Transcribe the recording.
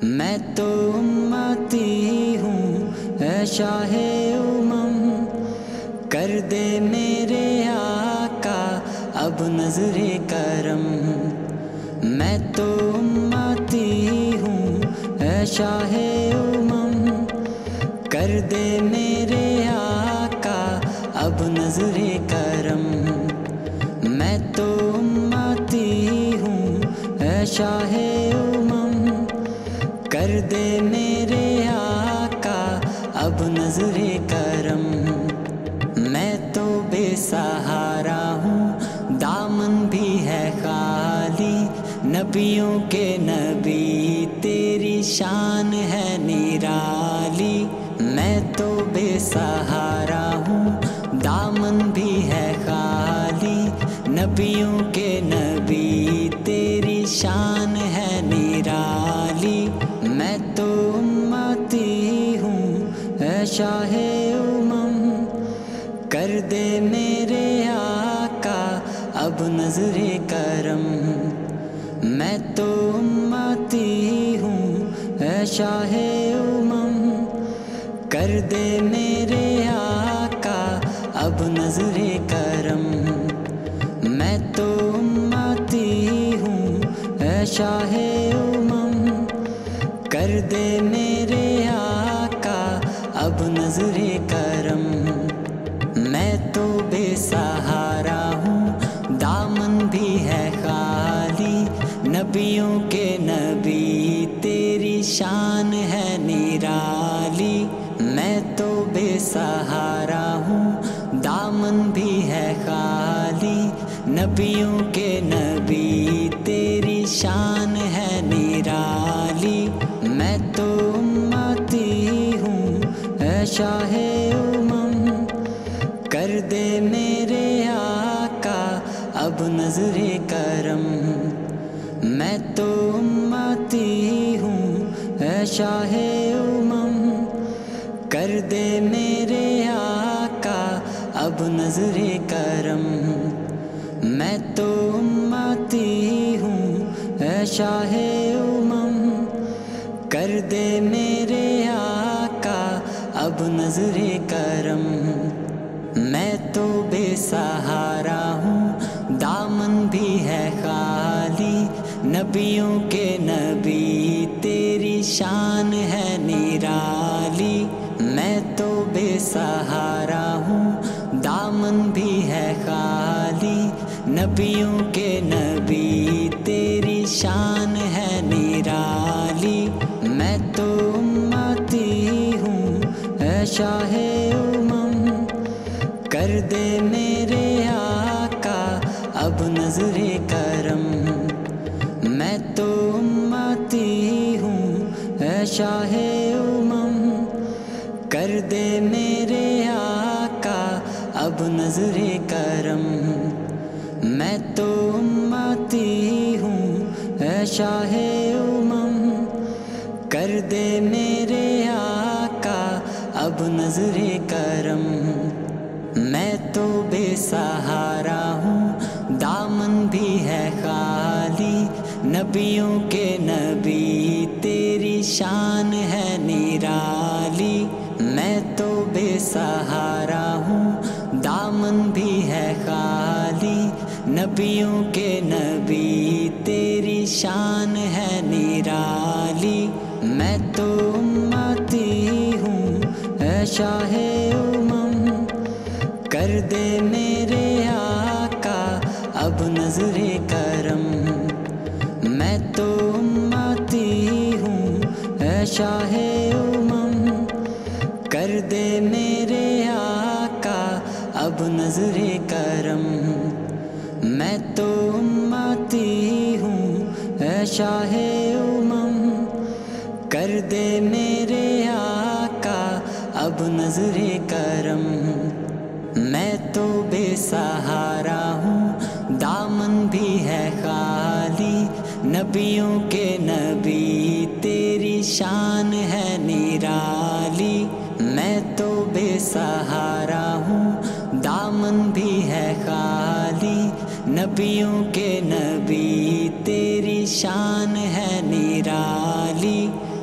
میں تو امتی ہوں اے شاہ امم، کر دے میرے آقا اب نظر کرم۔ میں تو امتی ہوں اے شاہ امم، کر دے میرے آقا اب نظر کرم۔ میں تو امتی ہوں اے شاہ امم، کر دے میرے آقا اب نظر کرم۔ میں تو بے سہارا ہوں دامن بھی ہے خالی، نبیوں کے نبی تیری شان ہے نرالی۔ میں تو بے سہارا ہوں دامن بھی ہے خالی، نبیوں کے نبی تیری شان ہے نرالی۔ میں تو امتی ہوں اے شاہ امم، کر دے میرے آقا اب نظر کرم۔ میں تو امتی ہوں اے شاہ امم، کر دے میرے آقا اب نظر کرم۔ میں تو امتی ہوں اے شاہ امم، کر دے میرے آقا اب نظر کرم۔ میں تو بے سہارا ہوں دامن بھی ہے خالی، نبیوں کے نبی تیری شان ہے نرالی۔ میں تو بے سہارا ہوں دامن بھی ہے خالی، نبیوں کے نبی تیری شان ہے نرالی۔ میں تو امتی ہوں اے شاہ امم، کر دے میرے آقا اب نظر کرم۔ میں تو امتی ہوں اے شاہ امم، کر دے میرے آقا اب نظر کرم۔ میں تو امتی ہوں اے شاہ امم، کر دے میرے آقا اب نظر کرم۔ میں تو بے سہارا ہوں دامن بھی ہے خالی، نبیوں کے نبی تیری شان ہے نرالی۔ میں تو بے سہارا ہوں دامن بھی ہے خالی، نبیوں کے نبی تیری شان ہے نرالی۔ میں تو امتی ہوں اے شاہ امم، کر دے میرے آقا اب نظر کرم۔ میں تو امتی ہوں اے شاہ امم، کر دے میرے آقا اب نظر کرم۔ میں تو امتی ہوں اے شاہ امم، کر دے میرے آقا اب نظر کرم۔ میں تو بے سہارا ہوں دامن بھی ہے خالی، نبیوں کے نبی تیری شان ہے نرالی۔ میں تو بے سہارا ہوں دامن بھی ہے خالی، نبیوں کے نبی تیری شان ہے نرالی۔ میں تو امتی ہوں اے شاہ امم، کر دے میرے آقا اب نظر کرم۔ میں تو امتی ہوں اے شاہ امم، کر دے میرے آقا اب نظر کرم۔ میں تو امتی ہوں اے شاہ امم، کر دے میرے آقا اب نظر کرم۔ میں تو بے سہارا ہوں دامن بھی ہے خالی، نبیوں کے نبی تیری شان ہے نرالی۔ میں تو بے سہارا ہوں دامن بھی ہے خالی، نبیوں کے نبی تیری شان ہے نرالی۔